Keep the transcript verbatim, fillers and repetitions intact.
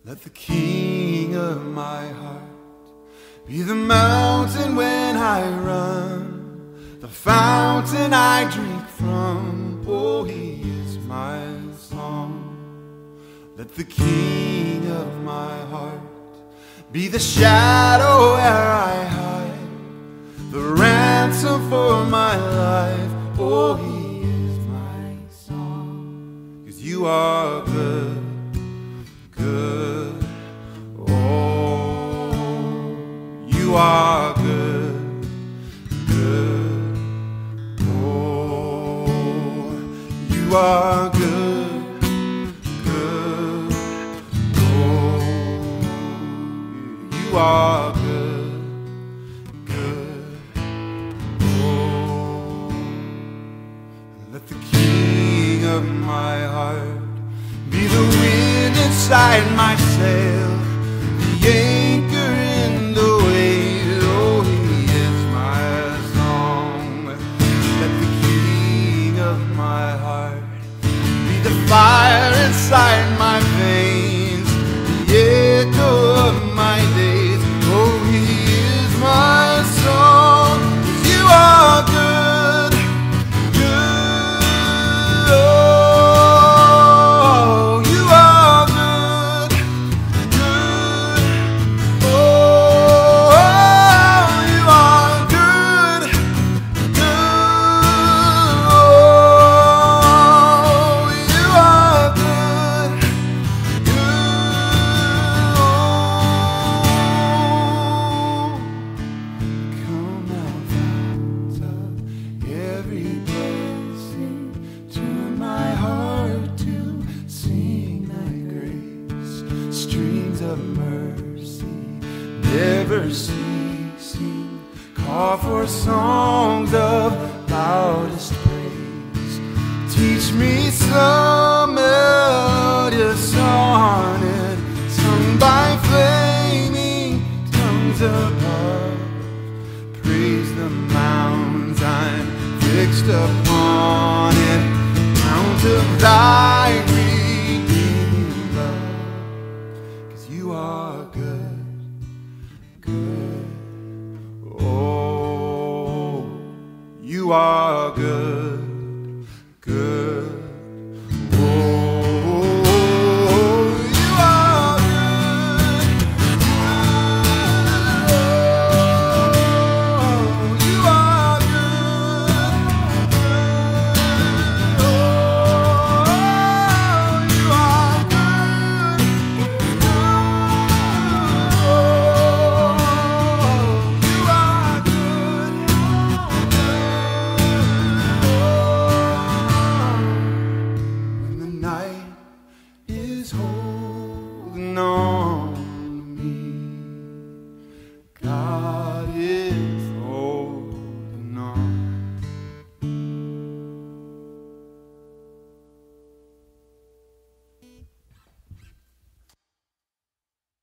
Let the King of my heart be the mountain when I run, the fountain I drink from. Oh, he is my song. Let the King of my heart be the shadow where I hide, the ransom for my life. Oh, he is my song. 'Cause you are good, good. Oh, you are good, good. Oh, you are good, good. Oh, you are good, good. Oh, let the King of my heart be the wind inside my sail, the anchor in the waves. Oh, he is my song. Let the King of my heart be the fire inside my veins, the echo of my days. Oh, he is my song. 'Cause you are good, good. Oh, you are good, good. Oh, you are good, good. Oh, you are good, good. Come out of every blessing, tune my heart to sing thy grace. Streams of mercy never ceasing, call for songs of loudest praise. Teach me some melodious sonnet sung by flaming tongues above. Praise the mounds I'm fixed upon it, mount of thy redeeming love. 'Cause you are good, good. Oh, you are good, good. Oh, you are good, good. Oh, you are good, good. Oh, you are good, good. Oh, you are good, good. When the night is holding on